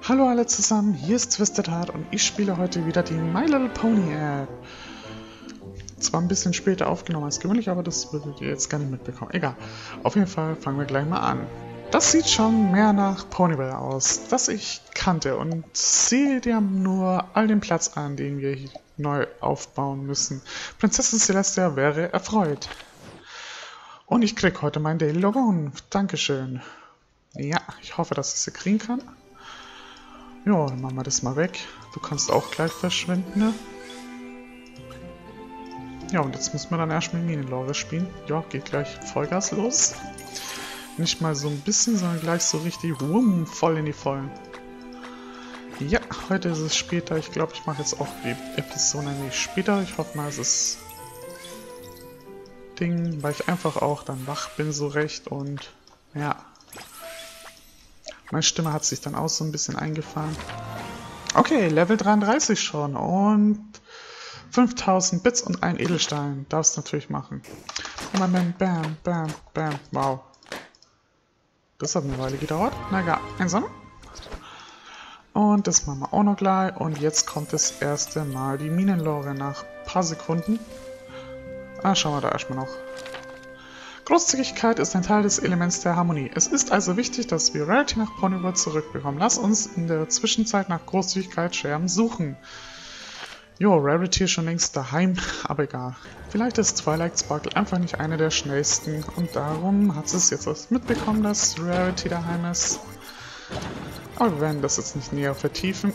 Hallo alle zusammen, hier ist Twisted Heart und ich spiele heute wieder die My Little Pony App. Zwar ein bisschen später aufgenommen als gewöhnlich, aber das würdet ihr jetzt gar nicht mitbekommen. Egal, auf jeden Fall fangen wir gleich mal an. Das sieht schon mehr nach Ponyville aus, das ich kannte, und sehe dir nur all den Platz an, den wir hier neu aufbauen müssen. Prinzessin Celestia wäre erfreut. Und ich krieg heute mein Daily Logon. Dankeschön. Ja, ich hoffe, dass ich sie kriegen kann. Ja, dann machen wir das mal weg. Du kannst auch gleich verschwinden, ne? Ja, und jetzt müssen wir dann erstmal Minenlore spielen. Ja, geht gleich Vollgas los. Nicht mal so ein bisschen, sondern gleich so richtig voll in die Vollen. Ja, heute ist es später. Ich glaube, ich mache jetzt auch die Episode nämlich später. Ich hoffe mal, es ist Ding, weil ich einfach auch dann wach bin so recht und ja. Meine Stimme hat sich dann auch so ein bisschen eingefahren. Okay, Level 33 schon und 5000 Bits und ein Edelstein. Darfst du natürlich machen. Bam, bam, bam, bam. Wow. Das hat eine Weile gedauert. Na egal, einsam. Und das machen wir auch noch gleich. Und jetzt kommt das erste Mal die Minenlore nach ein paar Sekunden. Schauen wir da erstmal noch. Großzügigkeit ist ein Teil des Elements der Harmonie. Es ist also wichtig, dass wir Rarity nach Ponyville zurückbekommen. Lass uns in der Zwischenzeit nach Großzügigkeitsscherben suchen. Jo, Rarity ist schon längst daheim, aber egal. Vielleicht ist Twilight Sparkle einfach nicht eine der schnellsten und darum hat es jetzt erst mitbekommen, dass Rarity daheim ist. Aber wir werden das jetzt nicht näher vertiefen.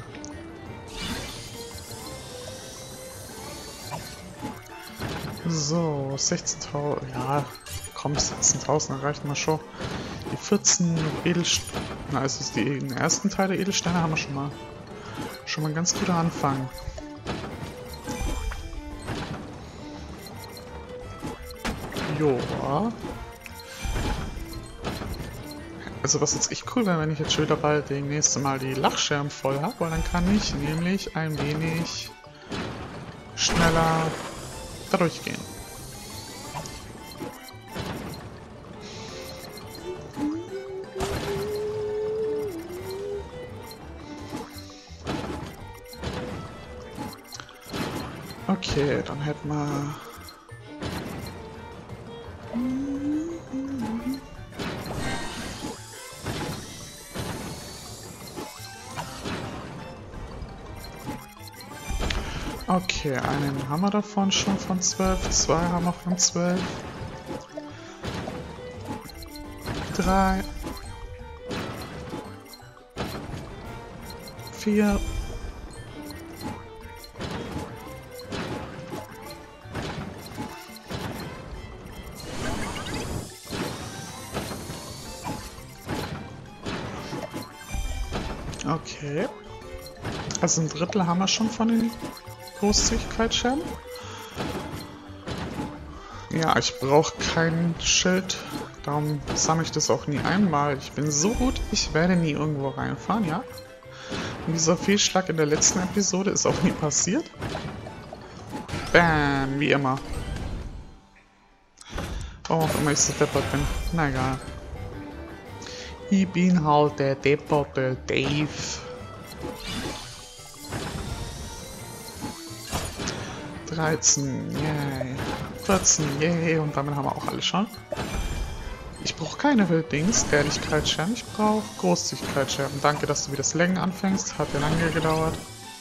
So, 16.000, ja, komm, 16.000 reicht mal schon. Die 14 Edelsteine, also den ersten Teil der Edelsteine haben wir schon mal ein ganz guter Anfang. Joa. Also was jetzt echt cool wäre, wenn ich jetzt schon wieder bald den nächsten Mal die Lachscherben voll habe, weil dann kann ich nämlich ein wenig schneller da durchgehen. Okay, dann hätten wir... Okay, einen haben wir davon schon von 12, 2 haben wir von 12, 3, 4, 'Okay. Also ein Drittel haben wir schon von den Großzügigkeitsscherben. Ja, ich brauche kein Schild, darum sammle ich das auch nie einmal. Ich bin so gut, ich werde nie irgendwo reinfahren, ja. Und dieser Fehlschlag in der letzten Episode ist auch nie passiert. Bam, wie immer. Warum auch immer ich so deppert bin. Na egal. Ich bin halt der depperte Dave. 13, yay. 14, yay. Und damit haben wir auch alle schon. Ich brauche keine Wilddings, Ehrlichkeitsscherben. Ich brauche Großzügigkeitsscherben. Danke, dass du wieder das Längen anfängst. Hat ja lange gedauert.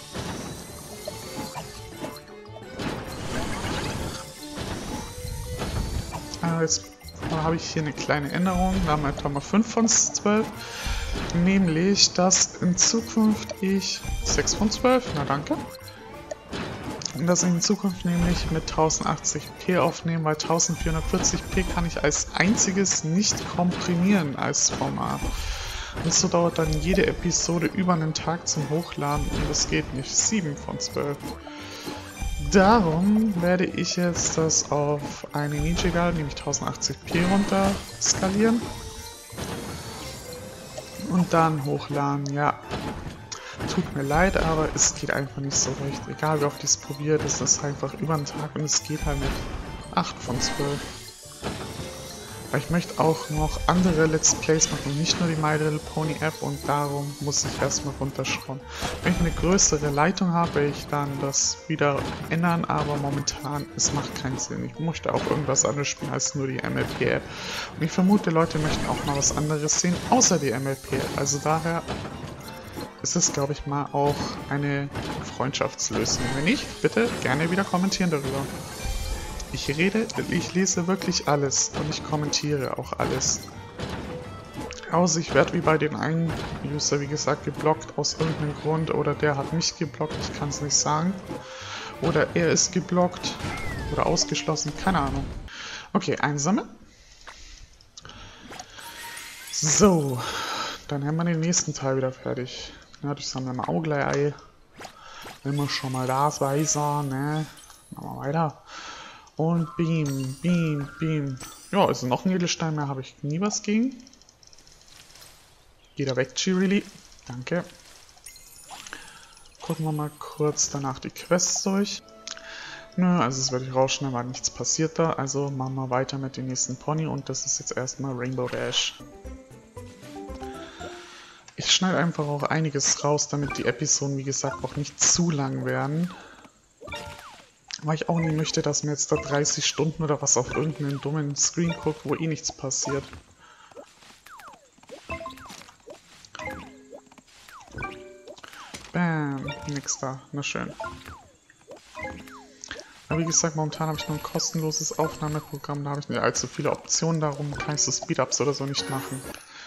Jetzt habe ich hier eine kleine Änderung. Da haben wir etwa mal 5 von 12. Nämlich, dass in Zukunft ich 6 von 12, na danke. Und dass ich in Zukunft nämlich mit 1080p aufnehme, weil 1440p kann ich als einziges nicht komprimieren als Format. Und so dauert dann jede Episode über einen Tag zum Hochladen und das geht nicht. 7 von 12. Darum werde ich jetzt das auf eine niedrigere, nämlich 1080p runter skalieren. Und dann hochladen, ja. Tut mir leid, aber es geht einfach nicht so recht. Egal wie oft ich es probiere, das ist einfach über den Tag und es geht halt mit 8 von 12. Weil ich möchte auch noch andere Let's Plays machen, nicht nur die My Little Pony App, und darum muss ich erstmal runterschrauben. Wenn ich eine größere Leitung habe, werde ich dann das wieder ändern, aber momentan, es macht keinen Sinn. Ich möchte auch irgendwas anderes spielen als nur die MLP App. Und ich vermute, Leute möchten auch mal was anderes sehen, außer die MLP App. Also daher ist es, glaube ich, mal auch eine Freundschaftslösung. Wenn nicht, bitte gerne wieder kommentieren darüber. Ich lese wirklich alles und ich kommentiere auch alles. Außer ich werde wie bei den einen User, wie gesagt, geblockt aus irgendeinem Grund, oder der hat mich geblockt, ich kann es nicht sagen. Oder er ist geblockt oder ausgeschlossen, keine Ahnung. Okay, einsammeln. So, dann haben wir den nächsten Teil wieder fertig. Ja, ich sammle mal Auglei-Ei. Wenn wir schon mal da sind, ne? Machen wir weiter. Und Beam, Beam, Beam. Ja, also noch ein Edelstein mehr habe ich nie was gegen. Geht er weg, Chirili. Danke. Gucken wir mal kurz danach die Quests durch. Nö, also das werde ich rausschneiden, weil nichts passiert da. Also machen wir weiter mit dem nächsten Pony und das ist jetzt erstmal Rainbow Dash. Ich schneide einfach auch einiges raus, damit die Episoden, wie gesagt, auch nicht zu lang werden. Weil ich auch nicht möchte, dass mir jetzt da 30 Stunden oder was auf irgendeinen dummen Screen guckt, wo eh nichts passiert. Bam, nix da, na schön. Aber wie gesagt, momentan habe ich nur ein kostenloses Aufnahmeprogramm, da habe ich nicht allzu viele Optionen, darum kann ich so Speedups oder so nicht machen.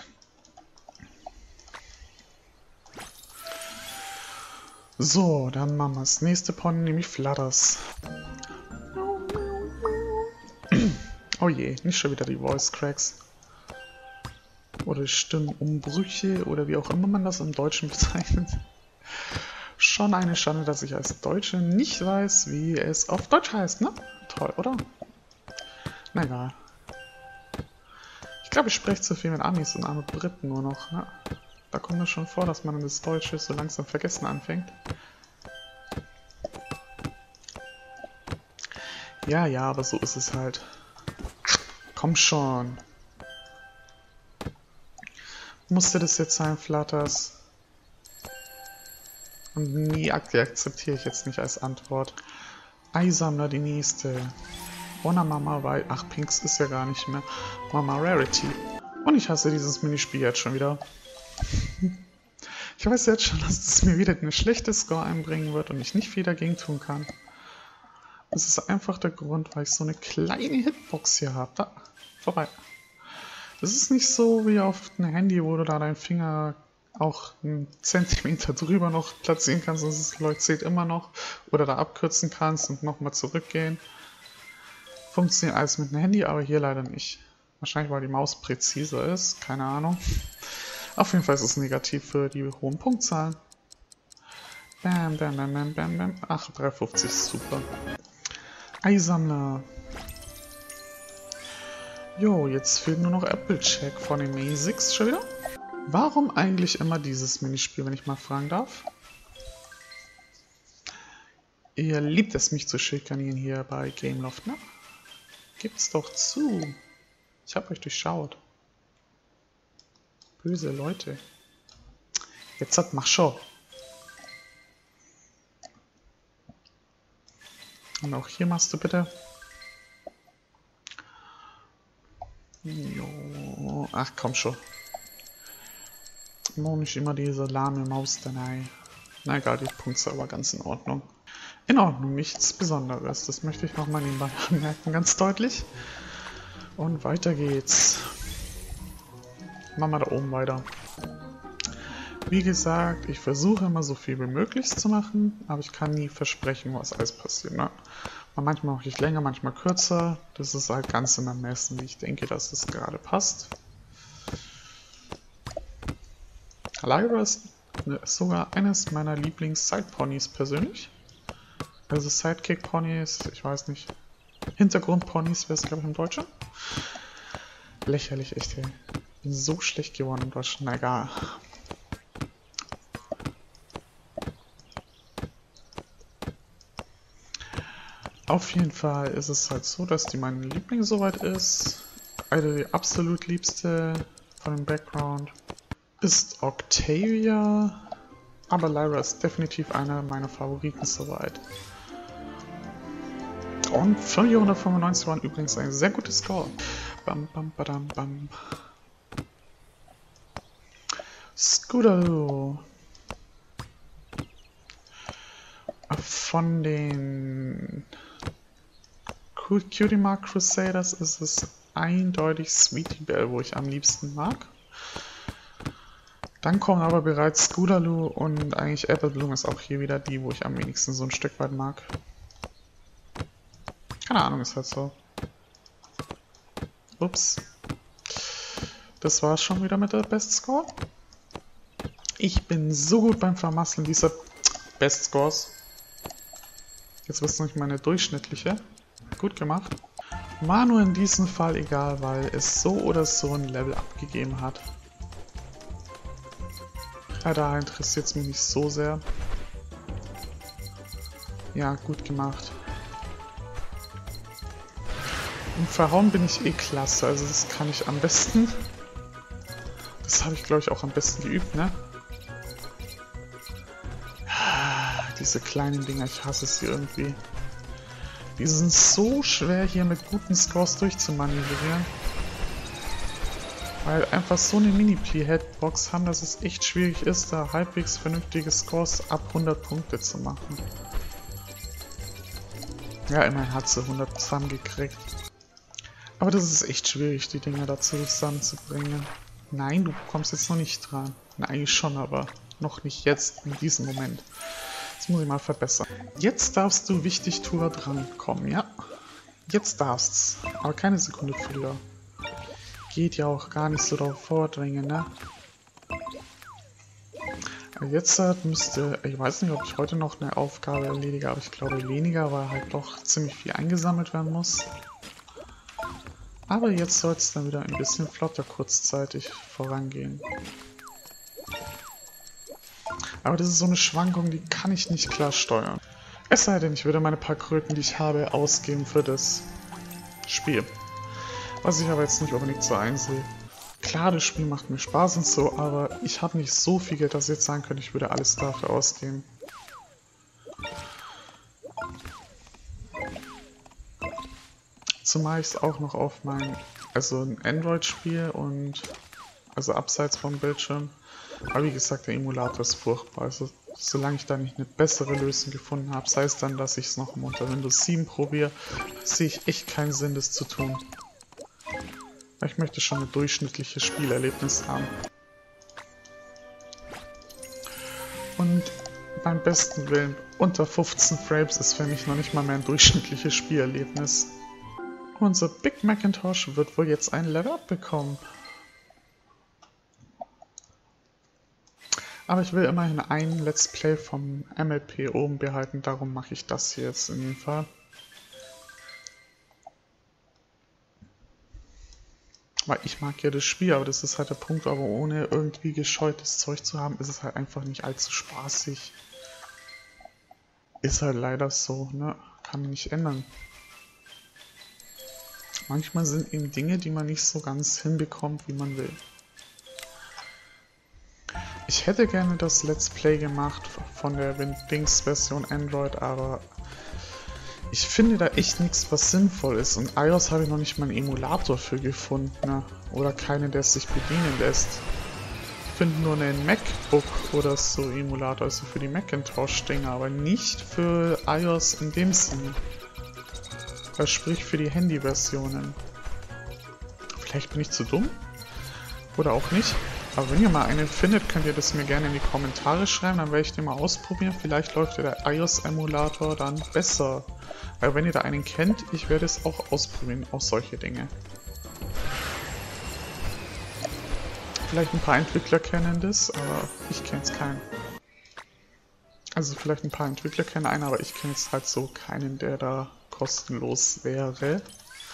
So, dann machen wir das nächste Pony, nämlich Flutters. Oh je, nicht schon wieder die Voice Cracks. Oder Stimmenumbrüche oder wie auch immer man das im Deutschen bezeichnet. Schon eine Schande, dass ich als Deutsche nicht weiß, wie es auf Deutsch heißt, ne? Toll, oder? Na egal. Ich glaube, ich spreche zu viel mit Amis und arme Briten nur noch, ne? Da kommt es schon vor, dass man das Deutsche so langsam vergessen anfängt. Ja, ja, aber so ist es halt. Komm schon. Musste das jetzt sein, Flutters? Und nie akzeptiere ich jetzt nicht als Antwort. Eisammler, die nächste. Ona Mama, weil... Ach, Pinks ist ja gar nicht mehr. Mama Rarity. Und ich hasse dieses Minispiel jetzt schon wieder. Ich weiß jetzt schon, dass es mir wieder eine schlechte Score einbringen wird und ich nicht viel dagegen tun kann. Das ist einfach der Grund, weil ich so eine kleine Hitbox hier habe. Da, vorbei. Das ist nicht so wie auf einem Handy, wo du da deinen Finger auch einen Zentimeter drüber noch platzieren kannst, das leuchtet immer noch. Oder da abkürzen kannst und nochmal zurückgehen. Funktioniert alles mit einem Handy, aber hier leider nicht. Wahrscheinlich, weil die Maus präziser ist, keine Ahnung. Auf jeden Fall ist es negativ für die hohen Punktzahlen. Bam, bam, bam, bam, bam, bam. Ach, 350 ist super. Eisammler. Jo, jetzt fehlt nur noch Applecheck von den Maze-6 schon wieder. Warum eigentlich immer dieses Minispiel, wenn ich mal fragen darf? Ihr liebt es, mich zu schikanieren hier bei Gameloft, ne? Gibt's doch zu. Ich hab euch durchschaut. Böse Leute. Jetzt mach schon. Und auch hier machst du bitte. Jo. Ach komm schon. Nur nicht immer diese lahme Maus dabei. Na egal, die Punkte aber ganz in Ordnung. In Ordnung, nichts Besonderes. Das möchte ich nochmal nebenbei anmerken, ganz deutlich. Und weiter geht's. Machen wir da oben weiter. Wie gesagt, ich versuche immer so viel wie möglich zu machen, aber ich kann nie versprechen, was alles passiert. Ne? Manchmal mache ich länger, manchmal kürzer. Das ist halt ganz im Ermessen, wie ich denke, dass es gerade passt. Lyra ist sogar eines meiner Lieblings-Side-Ponys persönlich. Also Sidekick-Ponys, ich weiß nicht. Hintergrund-Ponys wäre es, glaube ich, im Deutschen. Lächerlich, echt, ey. Bin so schlecht geworden im Deutschen. Na egal. Auf jeden Fall ist es halt so, dass die mein Liebling soweit ist. Also die absolut liebste von dem Background ist Octavia, aber Lyra ist definitiv einer meiner Favoriten soweit. Und 495 waren übrigens ein sehr guter Score. Bam, bam, badam, bam. Scootaloo. Von den Cutie Mark Crusaders ist es eindeutig Sweetie Belle, wo ich am liebsten mag. Dann kommen aber bereits Scootaloo und eigentlich Apple Bloom ist auch hier wieder die, wo ich am wenigsten so ein Stück weit mag. Keine Ahnung, ist halt so. Ups. Das war's schon wieder mit der Best Score. Ich bin so gut beim Vermasseln dieser Best Scores. Jetzt wisst ihr nicht meine durchschnittliche. Gut gemacht. War nur in diesem Fall egal, weil es so oder so ein Level abgegeben hat. Ja, da interessiert es mich nicht so sehr. Ja, gut gemacht. Und verhauen bin ich eh klasse, also das kann ich am besten. Das habe ich glaube ich auch am besten geübt, ne? Diese kleinen Dinger, ich hasse sie irgendwie. Die sind so schwer hier mit guten Scores durchzumanövrieren. Weil einfach so eine Mini-Plee-Headbox haben, dass es echt schwierig ist, da halbwegs vernünftige Scores ab 100 Punkte zu machen. Ja, immerhin hat sie 100 zusammengekriegt. Aber das ist echt schwierig, die Dinger dazu zusammenzubringen. Nein, du kommst jetzt noch nicht dran. Na, eigentlich schon, aber noch nicht jetzt, in diesem Moment. Das muss ich mal verbessern. Jetzt darfst du wichtig Tour drankommen, ja? Jetzt darfst's. Aber keine Sekunde früher. Geht ja auch gar nicht so darauf vordringen, ne? Jetzt müsste, ich weiß nicht, ob ich heute noch eine Aufgabe erledige, aber ich glaube weniger, weil halt doch ziemlich viel eingesammelt werden muss. Aber jetzt soll es dann wieder ein bisschen flotter kurzzeitig vorangehen. Aber das ist so eine Schwankung, die kann ich nicht klar steuern. Es sei denn, ich würde meine paar Kröten, die ich habe, ausgeben für das Spiel. Was ich aber jetzt nicht unbedingt so einsehe. Klar, das Spiel macht mir Spaß und so, aber ich habe nicht so viel Geld, dass ich jetzt sagen könnte, ich würde alles dafür ausgeben. Zumal ich es auch noch auf mein, also ein Android-Spiel und, also abseits vom Bildschirm. Aber wie gesagt, der Emulator ist furchtbar. Also solange ich da nicht eine bessere Lösung gefunden habe, sei es dann, dass ich es noch unter Windows 7 probiere, sehe ich echt keinen Sinn, das zu tun. Ich möchte schon ein durchschnittliches Spielerlebnis haben. Und beim besten Willen, unter 15 Frames ist für mich noch nicht mal mehr ein durchschnittliches Spielerlebnis. Unser Big Macintosh wird wohl jetzt ein Level-Up bekommen. Aber ich will immerhin ein Let's Play vom MLP oben behalten, darum mache ich das hier jetzt in dem Fall. Weil ich mag ja das Spiel, aber das ist halt der Punkt, aber ohne irgendwie gescheutes Zeug zu haben, ist es halt einfach nicht allzu spaßig. Ist halt leider so, ne? Kann man nicht ändern. Manchmal sind eben Dinge, die man nicht so ganz hinbekommt, wie man will. Ich hätte gerne das Let's Play gemacht von der Windings-Version Android, aber ich finde da echt nichts, was sinnvoll ist. Und iOS habe ich noch nicht mal einen Emulator für gefunden, ne? Oder keinen, der es sich bedienen lässt. Ich finde nur einen MacBook oder so Emulator, also für die Macintosh-Dinger, aber nicht für iOS in dem Sinne. Sprich für die Handy-Versionen. Vielleicht bin ich zu dumm? Oder auch nicht. Aber wenn ihr mal einen findet, könnt ihr das mir gerne in die Kommentare schreiben, dann werde ich den mal ausprobieren. Vielleicht läuft ja der iOS-Emulator dann besser. Weil wenn ihr da einen kennt, ich werde es auch ausprobieren, auch solche Dinge. Vielleicht ein paar Entwickler kennen das, aber ich kenne es keinen. Also vielleicht ein paar Entwickler kennen einen, aber ich kenne jetzt halt so keinen, der da kostenlos wäre.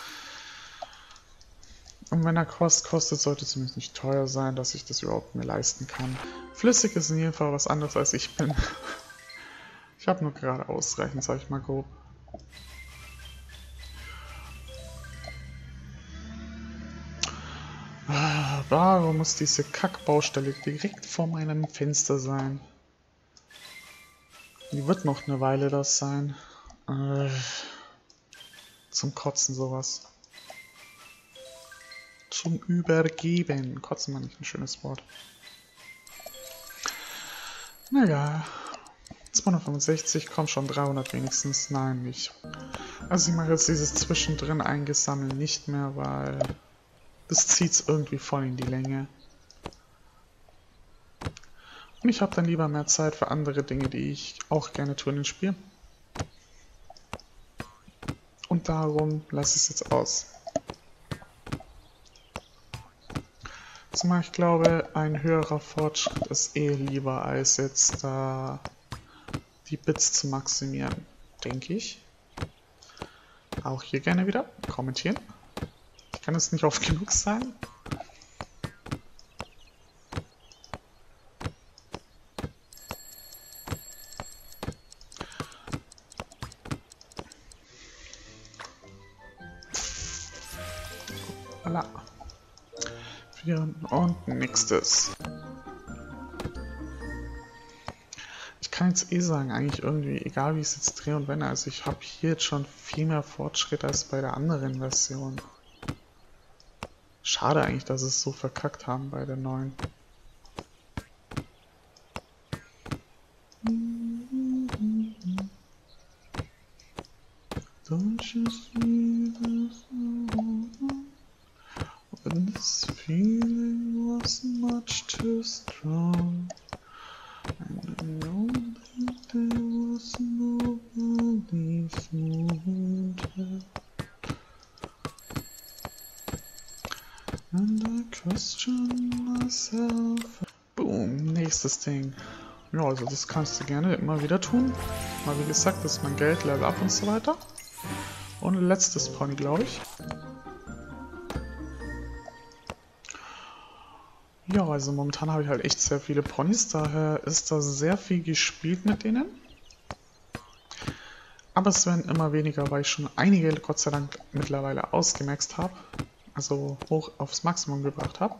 Und wenn er kostet, sollte es zumindest nicht teuer sein, dass ich das überhaupt mir leisten kann. Flüssig ist in jedem Fall was anderes als ich bin. Ich habe nur gerade ausreichend, sag ich mal grob. Warum muss diese Kackbaustelle direkt vor meinem Fenster sein? Die wird noch eine Weile das sein. Zum Kotzen sowas. Zum Übergeben. Kotzen war nicht ein schönes Wort. Naja. 265, komm schon, 300 wenigstens. Nein, nicht. Also ich mache jetzt dieses Zwischendrin eingesammeln nicht mehr, weil das zieht es irgendwie voll in die Länge. Und ich habe dann lieber mehr Zeit für andere Dinge, die ich auch gerne tue in den Spiel. Und darum lasse ich es jetzt aus. Zumal ich glaube, ein höherer Fortschritt ist eh lieber, als jetzt da die Bits zu maximieren, denke ich. Auch hier gerne wieder kommentieren. Ich kann es nicht oft genug sagen. Voilà. Und nächstes. Ich kann jetzt eh sagen, eigentlich irgendwie, egal wie ich es jetzt drehe und wende, also ich habe hier jetzt schon viel mehr Fortschritt als bei der anderen Version. Schade eigentlich, dass sie es so verkackt haben bei der neuen. Don't you see this when this feeling was much too strong? And I know that there was nobody's moved her. And I question myself. Boom, nächstes Ding. Ja, also das kannst du gerne immer wieder tun. Mal wie gesagt, das ist mein Geld, Level Up und so weiter. Und letztes Pony, glaube ich. Ja, also momentan habe ich halt echt sehr viele Ponys, daher ist da sehr viel gespielt mit denen. Aber es werden immer weniger, weil ich schon einige, Gott sei Dank, mittlerweile ausgemaxt habe. Also hoch aufs Maximum gebracht habe.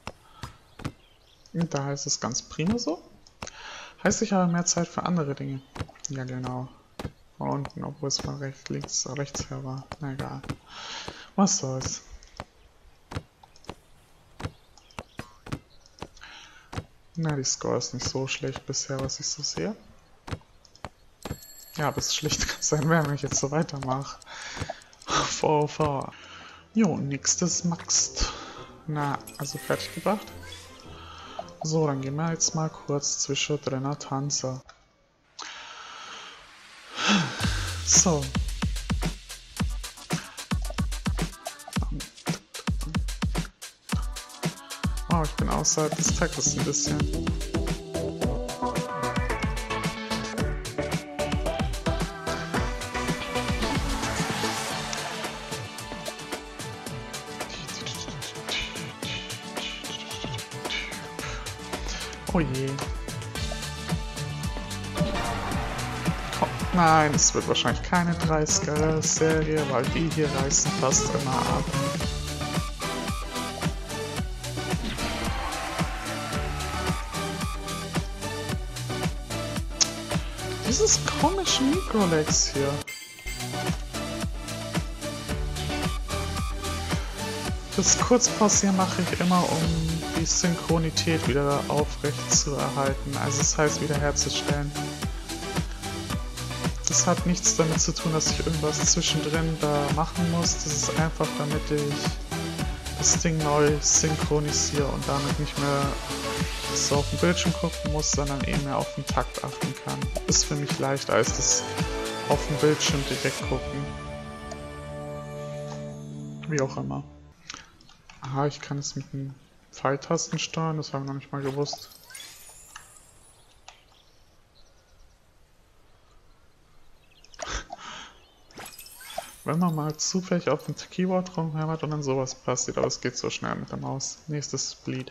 Und daher ist es ganz prima so. Heißt, ich habe mehr Zeit für andere Dinge. Ja, genau. Von unten, obwohl es mal rechts her war. Na egal. Was soll's. Na, die Score ist nicht so schlecht bisher, was ich so sehe. Ja, aber es schlecht kann sein, wenn ich jetzt so weitermache. VV. Jo, nächstes Maxt. Na, also fertig gebracht. So, dann gehen wir jetzt mal kurz zwischendrin tanzen. So. Oh, ich bin außerhalb des Taktes ein bisschen. Oh je. Oh, nein, es wird wahrscheinlich keine 30er-Serie, weil die hier reißen fast immer ab. Dieses komische Mikrolags hier. Das Kurzpausieren mache ich immer, um die Synchronität wieder aufrecht zu erhalten, also das heißt wiederherzustellen. Das hat nichts damit zu tun, dass ich irgendwas zwischendrin da machen muss, das ist einfach, damit ich das Ding neu synchronisiere und damit nicht mehr so auf den Bildschirm gucken muss, sondern eben mehr auf den Takt achten kann. Ist für mich leichter als das auf dem Bildschirm direkt gucken. Wie auch immer. Aha, ich kann es mit den Pfeiltasten steuern, das habe ich noch nicht mal gewusst. Wenn man mal zufällig auf dem Keyboard rumhämmert und dann sowas passiert, aber es geht so schnell mit der Maus. Nächstes Bleed.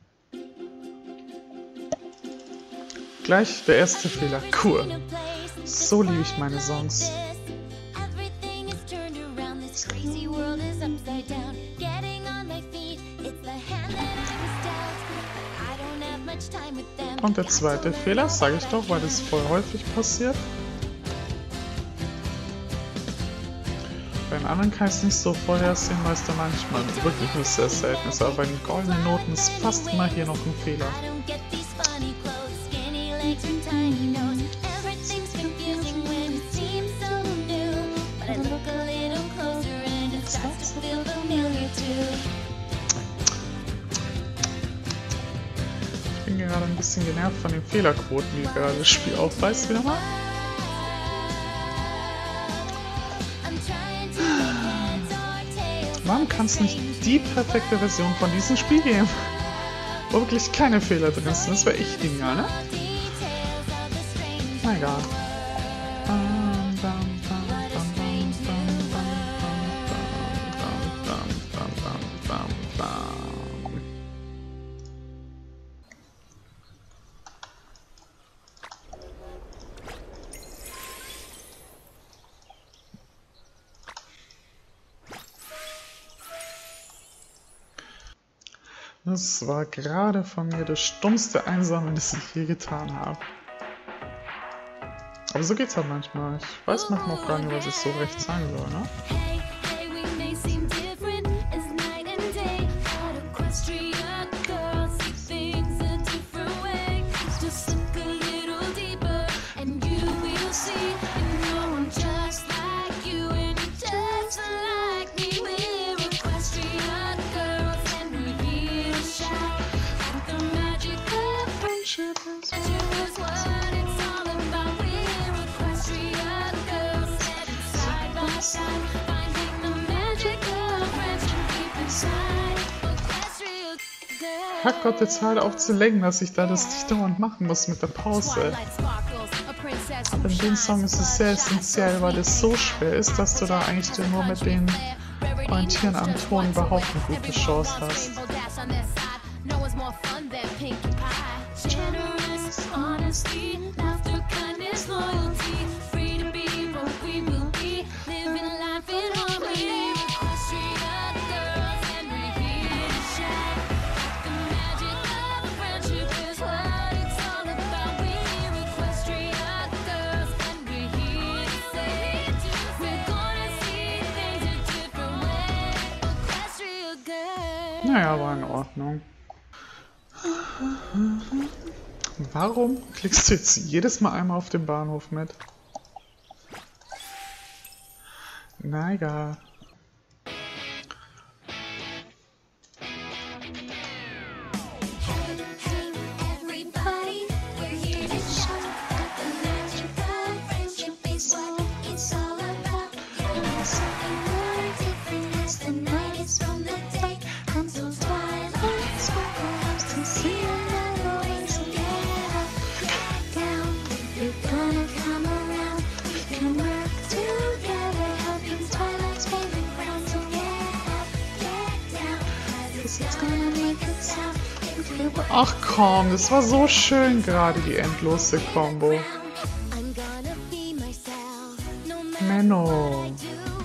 Gleich der erste Fehler. Cool. So liebe ich meine Songs. Und der zweite Fehler, sage ich doch, weil das voll häufig passiert. Bei den anderen kann ich es nicht so vorhersehen, weil es da manchmal wirklich nur sehr selten ist. Aber bei den goldenen Noten ist fast immer hier noch ein Fehler. Ich bin gerade ein bisschen genervt von den Fehlerquoten, die gerade das Spiel aufweist, wieder mal. Warum kann es nicht die perfekte Version von diesem Spiel geben? Wo wirklich keine Fehler drin sind. Das wäre echt genial, ne? Na egal. Das war gerade von mir das stummste Einsammeln, das ich je getan habe. Aber so geht's halt manchmal. Ich weiß manchmal auch gar nicht, was ich so recht sagen soll, ne? Herrgott, jetzt halt auf zu lenken, dass ich da das nicht dauernd machen muss mit der Pause. Aber in dem Song ist es sehr essentiell, weil es so schwer ist, dass du da eigentlich nur mit den Orientieren am Ton überhaupt eine gute Chance hast. Naja, war in Ordnung. Warum klickst du jetzt jedes Mal einmal auf den Bahnhof mit? Na egal. Ach komm, das war so schön gerade, die endlose Combo. Menno.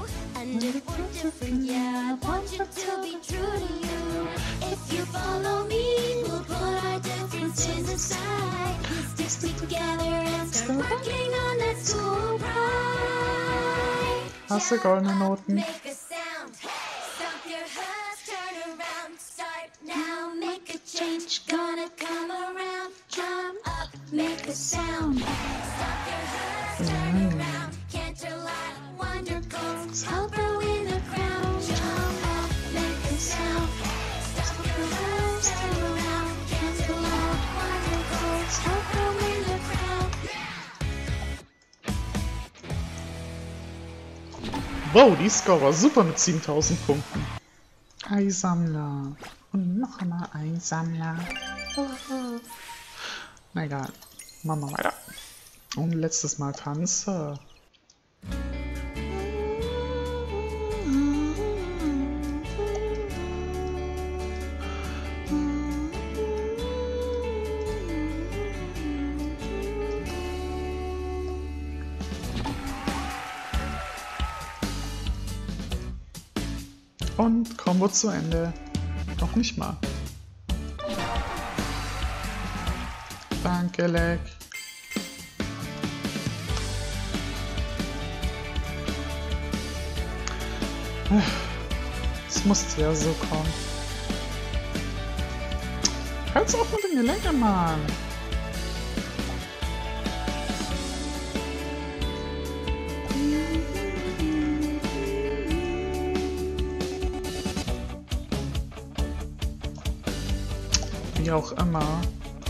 Hast du goldene Noten? Wow, die Score war super mit 7000 Punkten. Ein Sammler. Und noch einmal ein Sammler. Na egal. Machen wir weiter. Und letztes Mal Tanze. Und Combo zu Ende. Noch nicht mal. Danke, Leck. Es musste ja so kommen. Hört's auf mit den Gelenken, Mann! Wie auch immer.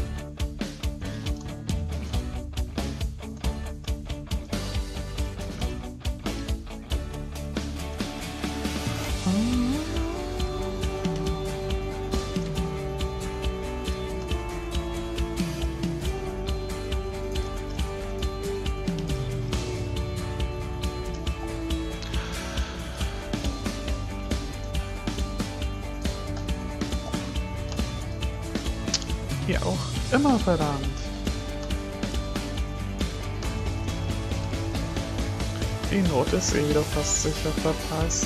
Wie auch immer, verdammt. Die Not ist eh wieder fast sicher verpasst.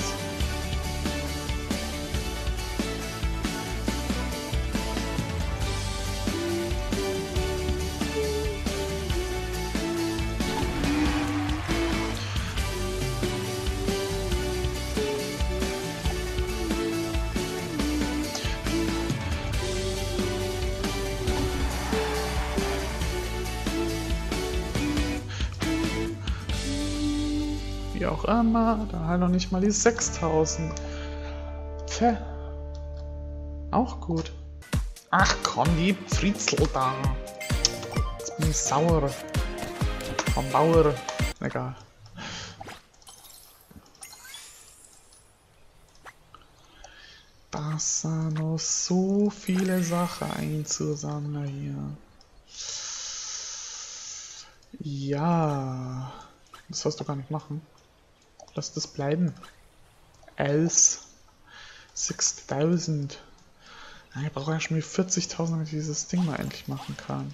Wie auch immer, da halt noch nicht mal die 6000. Tja. Auch gut. Ach komm, die Fritzl da. Jetzt bin ich sauer. Vom Bauer. Egal. Das sind noch so viele Sachen einzusammeln hier. Ja. Das sollst du gar nicht machen. Lass das bleiben. Else. 6000. Ich brauche ja schon mal 40.000, damit ich dieses Ding mal endlich machen kann.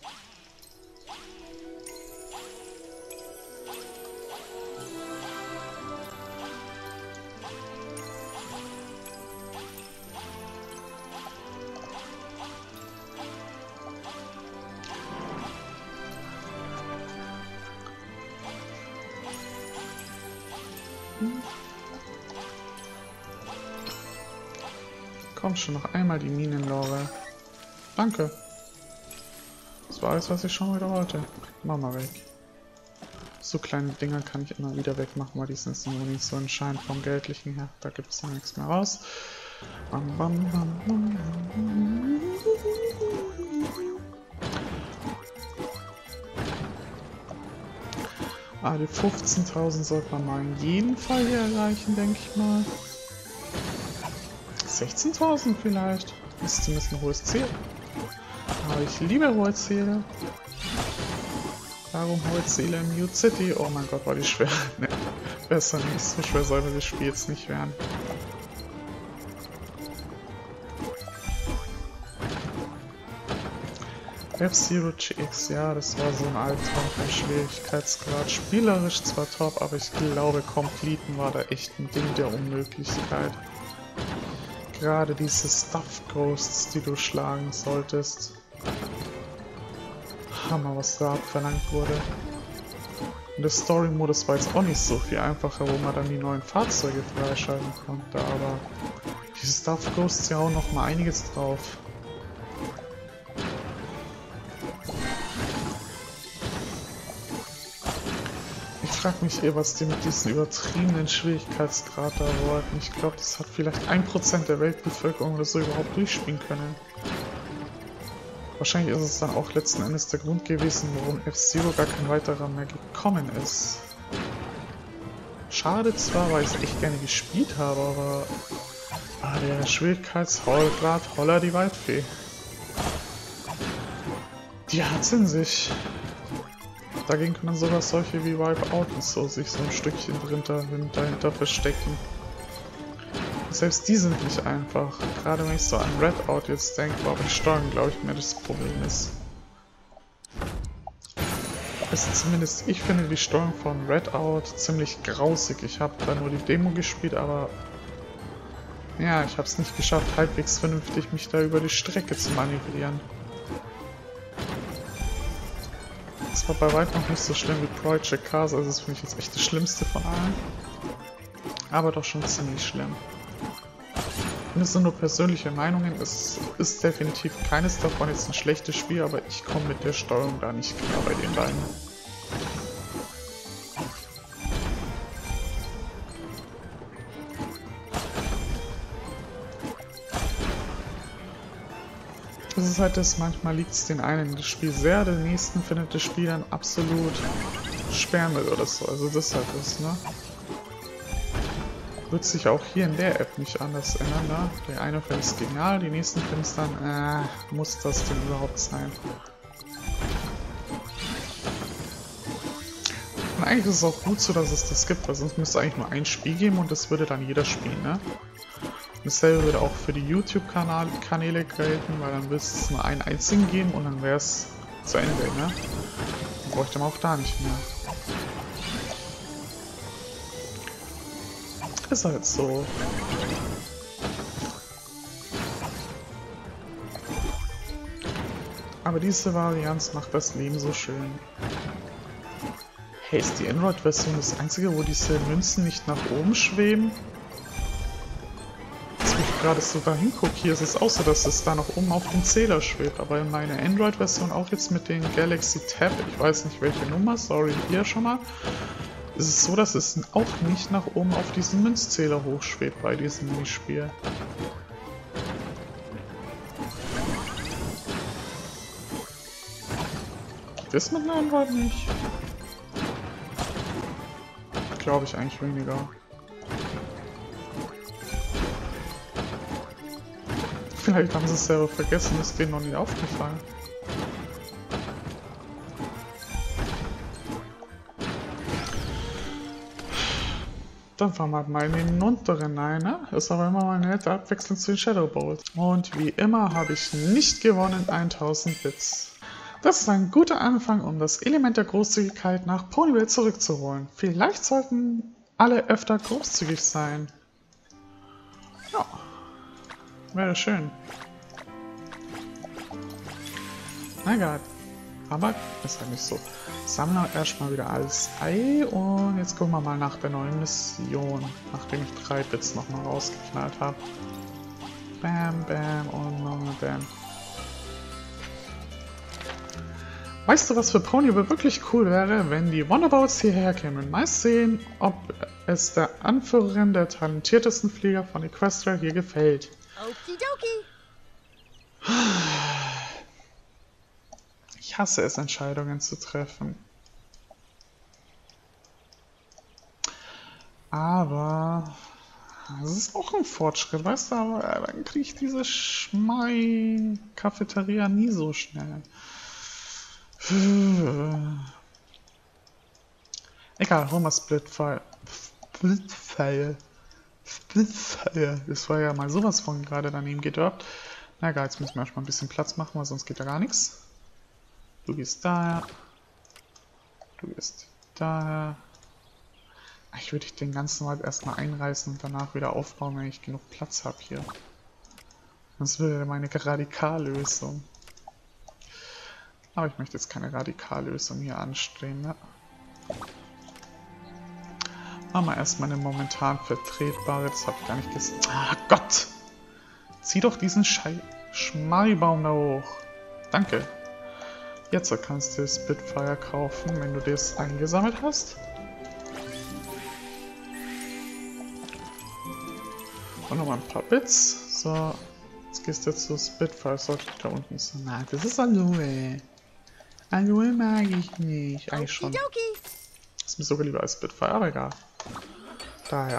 Komm schon, noch einmal die Minenlore. Danke. Das war alles, was ich schon wieder wollte. Mach mal weg. So kleine Dinger kann ich immer wieder wegmachen, weil die sind nur nicht so entscheidend vom Geldlichen her. Da gibt es ja nichts mehr raus. Bam, bam, bam, bam. Ah, die 15.000 sollte man mal in jedem Fall hier erreichen, denke ich mal. 16.000 vielleicht. Das ist zumindest ein hohes Ziel. Aber ich liebe hohe Ziele. Warum hohe Ziele im Mute City? Oh mein Gott, war die schwer. Ne, besser nicht. So schwer sollte das Spiel jetzt nicht werden. F-Zero GX, ja, das war so ein Albtraum vom Schwierigkeitsgrad. Spielerisch zwar top, aber ich glaube, Completen war da echt ein Ding der Unmöglichkeit. Gerade diese Stuff Ghosts, die du schlagen solltest. Hammer, was da abverlangt wurde. Und der Story-Modus war jetzt auch nicht so viel einfacher, wo man dann die neuen Fahrzeuge freischalten konnte, aber diese Stuff Ghosts ja auch noch mal einiges drauf. Ich frage mich hier, was die mit diesen übertriebenen Schwierigkeitsgrad da wollten. Ich glaube, das hat vielleicht 1% der Weltbevölkerung oder so überhaupt durchspielen können. Wahrscheinlich ist es dann auch letzten Endes der Grund gewesen, warum F-Zero gar kein weiterer mehr gekommen ist. Schade zwar, weil ich es echt gerne gespielt habe, aber der Schwierigkeitsgrad holla die Waldfee. Die hat's in sich. Dagegen können sogar solche wie Wipeout und so sich so ein Stückchen dahinter verstecken. Selbst die sind nicht einfach. Gerade wenn ich so an Redout jetzt denke, aber die Steuerung, glaube ich, mir das Problem ist. Also zumindest ich finde die Steuerung von Redout ziemlich grausig. Ich habe da nur die Demo gespielt, aber ja, ich habe es nicht geschafft, halbwegs vernünftig mich da über die Strecke zu manövrieren. Das war bei weitem noch nicht so schlimm wie Project Cars, also das finde ich jetzt echt das Schlimmste von allen. Aber doch schon ziemlich schlimm. Und das sind nur persönliche Meinungen, es ist definitiv keines davon jetzt ein schlechtes Spiel, aber ich komme mit der Steuerung da nicht klar bei den beiden. Das ist halt das, manchmal liegt es den einen das Spiel sehr, den nächsten findet das Spiel dann absolut Sperrmüll oder so, also das ist halt das, ne? Wird sich auch hier in der App nicht anders ändern, ne? Der eine findet es genial, die nächsten finden es dann, muss das denn überhaupt sein? Und eigentlich ist es auch gut so, dass es das gibt, weil sonst müsste es eigentlich nur ein Spiel geben und das würde dann jeder spielen, ne? Und dasselbe würde auch für die YouTube-Kanäle gelten, weil dann würde es nur einen einzigen geben und dann wäre es zu Ende, ne? Dann bräuchte man auch da nicht mehr. Ist halt so. Aber diese Varianz macht das Leben so schön. Hey, ist die Android-Version das einzige, wo diese Münzen nicht nach oben schweben? Als ich gerade so da hingucke, hier ist es auch so, dass es da nach oben auf dem Zähler schwebt. Aber in meiner Android-Version auch jetzt mit den Galaxy Tab, ich weiß nicht welche Nummer, sorry hier schon mal, ist es so, dass es auch nicht nach oben auf diesen Münzzähler hochschwebt bei diesem Minispiel. Das mit einer Android nicht? Glaube ich eigentlich weniger. Vielleicht haben sie es selber vergessen, ist denen noch nie aufgefallen. Dann fahren wir mal in den unteren rein, ne? Ist aber immer mal eine nette Abwechslung zu den Shadow Balls. Und wie immer habe ich nicht gewonnen 1000 Bits. Das ist ein guter Anfang, um das Element der Großzügigkeit nach Ponyville zurückzuholen. Vielleicht sollten alle öfter großzügig sein. Ja, wäre schön. Na egal. Aber ist halt nicht so. Sammeln wir erstmal wieder alles Ei und jetzt gucken wir mal nach der neuen Mission, nachdem ich 3 Bits nochmal rausgeknallt habe. Bam, bam und nochmal bam. Weißt du, was für Ponyville wirklich cool wäre, wenn die Wonderbouts hierher kämen? Mal sehen, ob es der Anführerin der talentiertesten Flieger von Equestria hier gefällt. Okidoki. Ich hasse es, Entscheidungen zu treffen. Aber das ist auch ein Fortschritt, weißt du, aber dann kriege ich diese Schmei-Cafeteria nie so schnell. Egal, holen wir Splitfire. Splitfire. Das war ja mal sowas von gerade daneben gedroppt. Na egal, jetzt müssen wir erstmal ein bisschen Platz machen, weil sonst geht da gar nichts. Du gehst daher. Du gehst daher. Ich würde den ganzen Wald erstmal einreißen und danach wieder aufbauen, wenn ich genug Platz habe hier. Das wäre meine Radikallösung. Aber ich möchte jetzt keine Radikallösung hier anstreben, ne? Machen wir erstmal eine momentan vertretbare, das habe ich gar nicht gesehen. Ah Gott! Zieh doch diesen Schmeibaum da hoch. Danke. Jetzt kannst du Spitfire kaufen, wenn du das eingesammelt hast. Und nochmal ein paar Bits. So, jetzt gehst du zu Spitfire, sollte da unten sein. Na, das ist Aloe. Aloe mag ich nicht. Eigentlich schon. Ist mir sogar lieber als Spitfire, aber egal. Daher.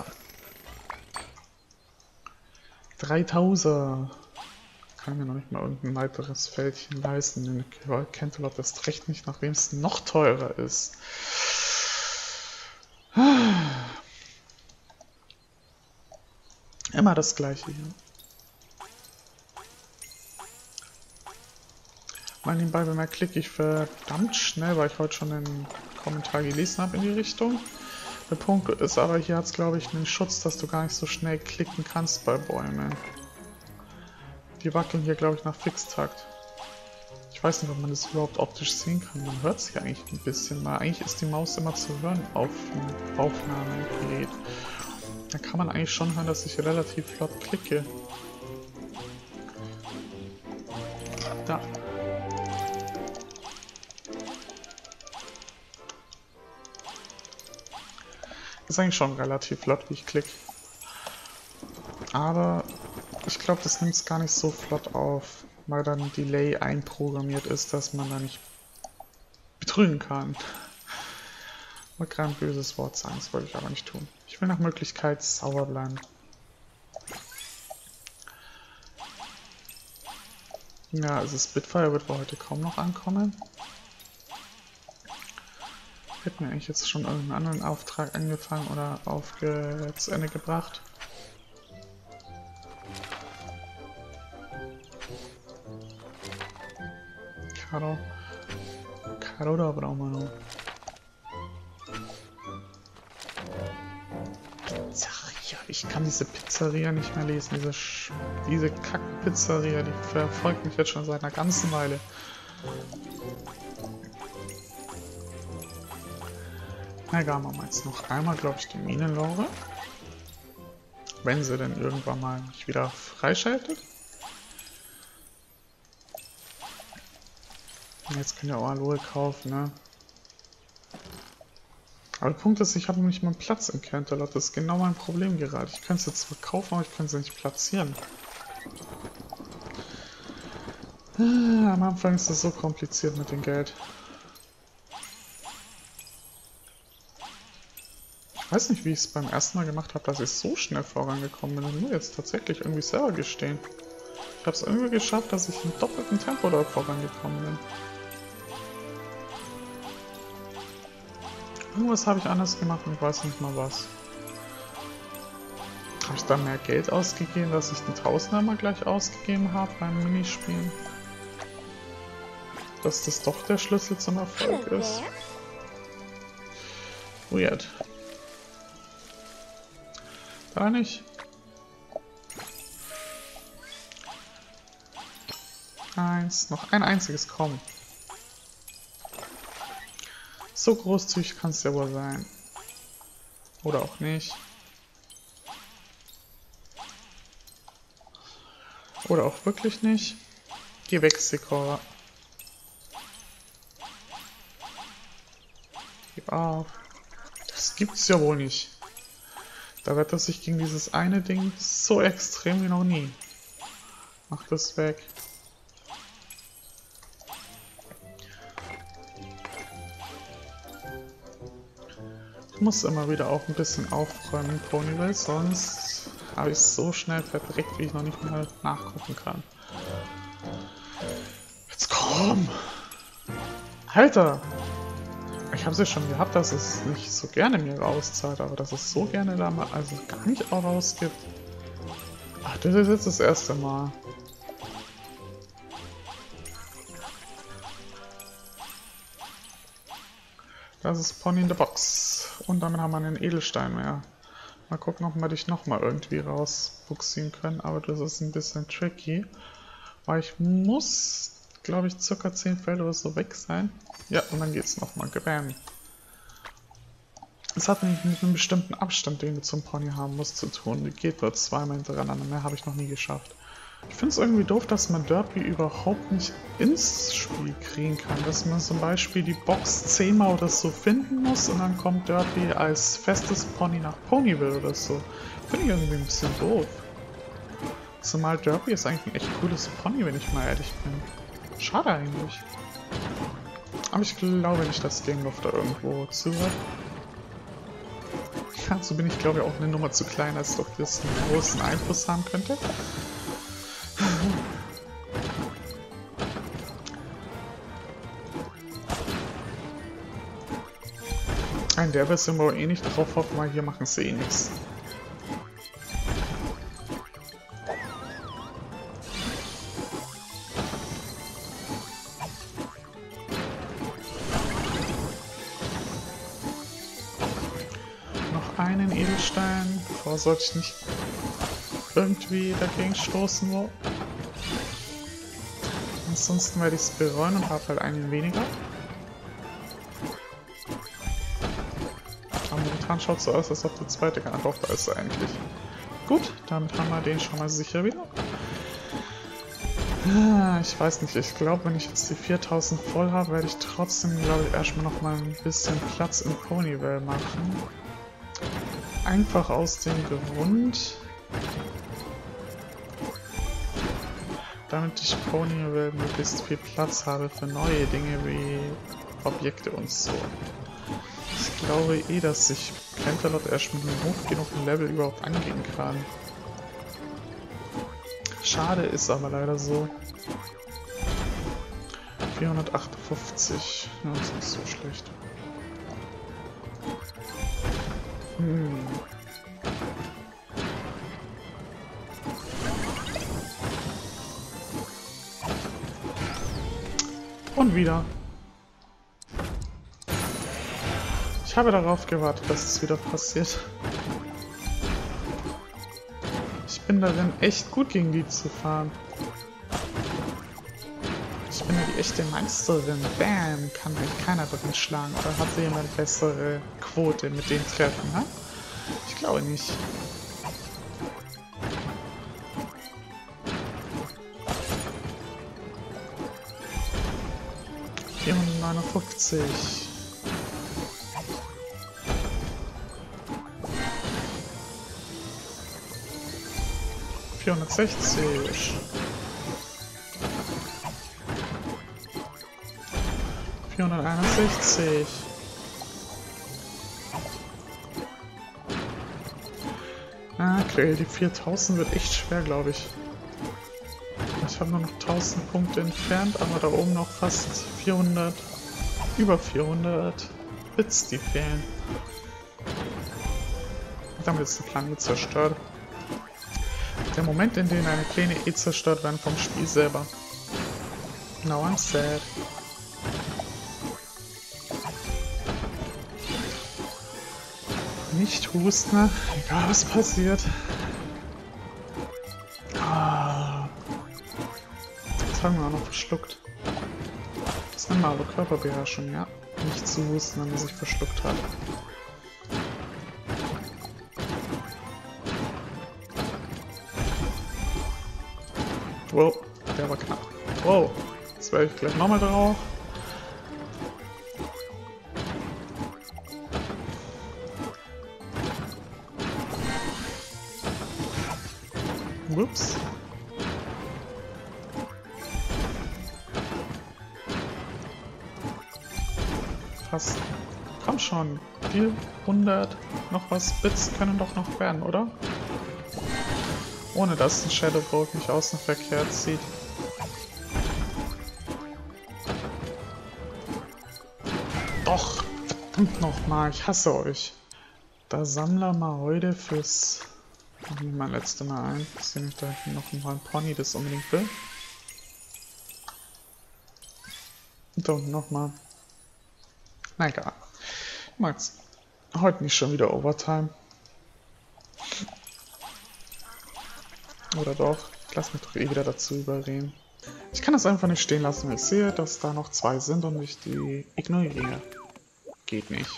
3000. Kann mir noch nicht mal irgendein weiteres Fältchen leisten. Den Canterlot erst recht nicht, nachdem es noch teurer ist. Immer das gleiche hier. Mal nebenbei bemerkt, klicke ich verdammt schnell, weil ich heute schon einen Kommentar gelesen habe in die Richtung. Der Punkt ist aber, hier hat es glaube ich einen Schutz, dass du gar nicht so schnell klicken kannst bei Bäumen. Die wackeln hier glaube ich nach Fixtakt. Ich weiß nicht, ob man das überhaupt optisch sehen kann. Man hört sich eigentlich ein bisschen, weil eigentlich ist die Maus immer zu hören auf dem Aufnahmegerät. Da kann man eigentlich schon hören, dass ich relativ flott klicke. Da. Ist eigentlich schon relativ flott, wie ich klicke. Aber ich glaube, das nimmt es gar nicht so flott auf, weil dann ein Delay einprogrammiert ist, dass man da nicht betrügen kann. Ich wollte gerade ein böses Wort sagen, das wollte ich aber nicht tun. Ich will nach Möglichkeit sauber bleiben. Ja, also Spitfire wird wohl heute kaum noch ankommen. Hätten wir eigentlich jetzt schon irgendeinen anderen Auftrag angefangen oder zu Ende gebracht. Karo, da brauchen wir noch. Ja, ich kann diese Pizzeria nicht mehr lesen. Diese Kack-Pizzeria, die verfolgt mich jetzt schon seit einer ganzen Weile. Na egal, machen wir jetzt noch einmal, glaube ich, die Minenlore. Wenn sie denn irgendwann mal mich wieder freischaltet. Jetzt können wir auch Aloe kaufen, ne? Aber der Punkt ist, ich habe nicht mal einen Platz im Canterlot. Das ist genau mein Problem gerade. Ich könnte es jetzt zwar kaufen, aber ich könnte sie nicht platzieren. Am Anfang ist das so kompliziert mit dem Geld. Ich weiß nicht, wie ich es beim ersten Mal gemacht habe, dass ich so schnell vorangekommen bin. Und nur jetzt tatsächlich irgendwie selber gestehen. Ich habe es irgendwie geschafft, dass ich im doppelten Tempo dort vorangekommen bin. Irgendwas habe ich anders gemacht und ich weiß nicht mal was. Habe ich da mehr Geld ausgegeben, dass ich den Tausender mal gleich ausgegeben habe beim Minispielen? Dass das doch der Schlüssel zum Erfolg ist? Weird. Da nicht. Noch ein einziges, komm. So großzügig kann es ja wohl sein. Oder auch nicht. Oder auch wirklich nicht. Geh weg, Sikora. Gib auf. Das gibt's ja wohl nicht. Da wird er sich gegen dieses eine Ding so extrem wie noch nie. Mach das weg. Ich muss immer wieder auch ein bisschen aufräumen, Ponyville, sonst habe ich es so schnell verdreckt, wie ich noch nicht mal nachgucken kann. Jetzt komm! Alter! Ich habe es ja schon gehabt, dass es nicht so gerne mir rauszahlt, aber dass es so gerne da mal, also gar nicht auch rausgibt. Ach, das ist jetzt das erste Mal. Das ist Pony in the Box. Und damit haben wir einen Edelstein mehr. Mal gucken, ob wir dich nochmal irgendwie rausbuxieren können. Aber das ist ein bisschen tricky. Weil ich muss, glaube ich, ca. 10 Felder oder so weg sein. Ja, und dann geht's nochmal. Gebam. Es hat nämlich mit einem bestimmten Abstand, den du zum Pony haben musst, zu tun. Die geht nur zweimal hintereinander. Mehr habe ich noch nie geschafft. Ich finde es irgendwie doof, dass man Derpy überhaupt nicht ins Spiel kriegen kann. Dass man zum Beispiel die Box 10-mal oder so finden muss und dann kommt Derpy als festes Pony nach Ponyville oder so. Finde ich irgendwie ein bisschen doof. Zumal Derpy ist eigentlich ein echt cooles Pony, wenn ich mal ehrlich bin. Schade eigentlich. Aber ich glaube nicht, dass Gameloft da irgendwo zuhört. Ja, so bin ich glaube ich auch eine Nummer zu klein, als ob das einen großen Einfluss haben könnte. In der Version wo eh nicht drauf hoffen, weil hier machen sie eh nichts. Noch einen Edelstein, bevor sollte ich nicht irgendwie dagegen stoßen, wo. Ansonsten werde ich es bereuen und habe halt einen weniger. Aber momentan schaut es so aus, als ob der zweite gar doch da ist eigentlich. Gut, damit haben wir den schon mal sicher wieder. Ich weiß nicht, ich glaube, wenn ich jetzt die 4000 voll habe, werde ich trotzdem, glaube ich, erstmal noch mal ein bisschen Platz im Ponyville machen. Einfach aus dem Grund, damit ich Ponyville möglichst viel Platz habe für neue Dinge wie Objekte und so. Ich glaube eh, dass ich Canterlot erst mit einem hoch genug Level überhaupt angehen kann. Schade, ist aber leider so. 458. Ja, ist nicht so schlecht. Und wieder. Ich habe darauf gewartet, dass es wieder passiert. Ich bin darin echt gut gegen die zu fahren. Ich bin ja die echte Meisterin. Bam! Kann mich keiner drin schlagen. Oder hat jemand bessere Quote mit den Treffen, ha? Ich glaube nicht. ...459. ...460... ...461... Okay, die 4000 wird echt schwer, glaube ich. Ich habe nur noch 1000 Punkte entfernt, aber da oben noch fast 400, über 400 Bits, die fehlen. Damit ist der Planet zerstört. Der Moment, in dem eine Pläne zerstört werden vom Spiel selber. Now I'm sad. Nicht husten, egal was passiert. Das haben wir auch noch verschluckt. Das nennen wir aber Körperbeherrschung, ja. Nicht zu husten, wenn man sich verschluckt hat. Wow, der war knapp. Wow, jetzt werde ich gleich nochmal drauf. Ups. Fast. Komm schon. 400 noch was Bits können doch noch werden, oder? Ohne dass ein Shadowbolt mich außen verkehrt zieht. Doch! Verdammt nochmal, ich hasse euch. Da Sammler mal heute fürs... Ich nehme mein letztes Mal ein. Ich sehe nicht, da noch mal ein Pony, das unbedingt will. Und da unten nochmal. Na egal. Ich mag's. Heute nicht schon wieder Overtime. Oder doch? Ich lasse mich doch eh wieder dazu überreden. Ich kann das einfach nicht stehen lassen, wenn ich sehe, dass da noch 2 sind und ich die ignoriere. Geht nicht.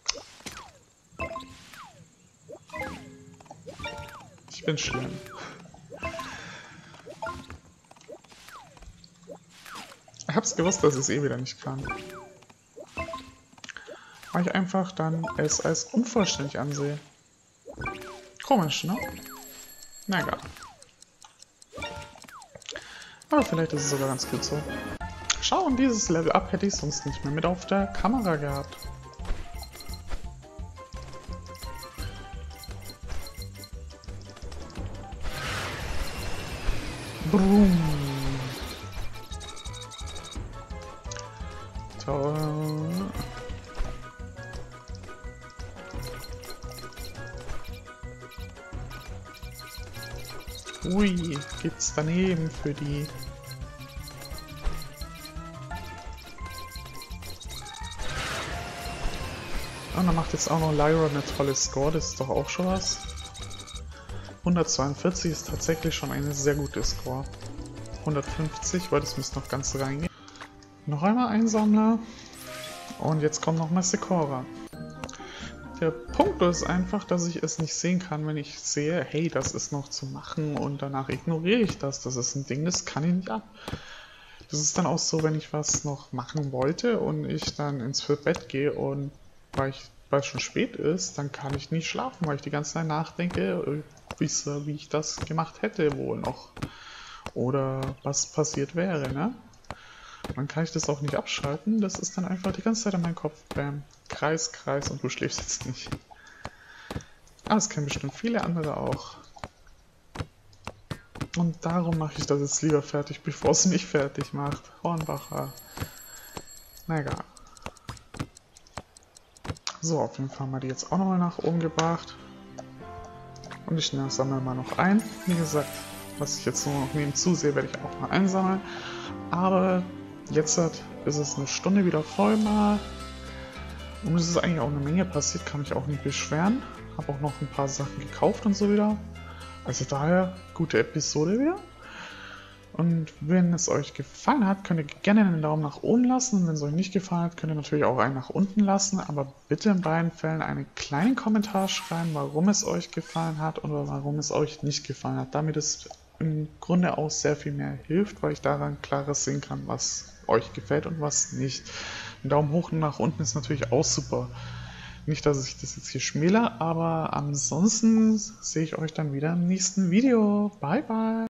Ich bin schlimm. Ich hab's gewusst, dass ich es eh wieder nicht kann. Weil ich einfach dann es als unvollständig ansehe. Komisch, ne? Na egal. Aber vielleicht ist es sogar ganz gut so. Schauen, dieses Level Up hätte ich sonst nicht mehr mit auf der Kamera gehabt. Brumm. Toll. Ui, gibt's daneben für die. Und dann macht jetzt auch noch Lyra eine tolle Score, das ist doch auch schon was. 142 ist tatsächlich schon eine sehr gute Score. 150, weil das müsste noch ganz reingehen. Noch einmal ein Sammler. Und jetzt kommt noch mal Sekora. Der Punkt ist einfach, dass ich es nicht sehen kann, wenn ich sehe, hey, das ist noch zu machen und danach ignoriere ich das. Das ist ein Ding, das kann ich nicht ab. Das ist dann auch so, wenn ich was noch machen wollte und ich dann ins Bett gehe und weil es schon spät ist, dann kann ich nicht schlafen, weil ich die ganze Zeit nachdenke, wie ich das gemacht hätte wohl noch. Oder was passiert wäre, ne? Dann kann ich das auch nicht abschalten, das ist dann einfach die ganze Zeit in meinem Kopf. Bam, Kreis, Kreis und du schläfst jetzt nicht. Ah, das kennen bestimmt viele andere auch. Und darum mache ich das jetzt lieber fertig, bevor es mich fertig macht. Hornbacher. Na egal. So, auf jeden Fall haben wir die jetzt auch nochmal nach oben gebracht. Und ich sammle mal noch ein. Wie gesagt, was ich jetzt nur noch nebenzu sehe, werde ich auch mal einsammeln. Aber jetzt ist es eine Stunde wieder voll mal. Und es ist eigentlich auch eine Menge passiert, kann mich auch nicht beschweren. Habe auch noch ein paar Sachen gekauft und so wieder. Also daher, gute Episode wieder. Und wenn es euch gefallen hat, könnt ihr gerne einen Daumen nach oben lassen. Und wenn es euch nicht gefallen hat, könnt ihr natürlich auch einen nach unten lassen. Aber bitte in beiden Fällen einen kleinen Kommentar schreiben, warum es euch gefallen hat oder warum es euch nicht gefallen hat. Damit es im Grunde auch sehr viel mehr hilft, weil ich daran klares sehen kann, was euch gefällt und was nicht. Ein Daumen hoch und nach unten ist natürlich auch super. Nicht, dass ich das jetzt hier schmälere, aber ansonsten sehe ich euch dann wieder im nächsten Video. Bye, bye!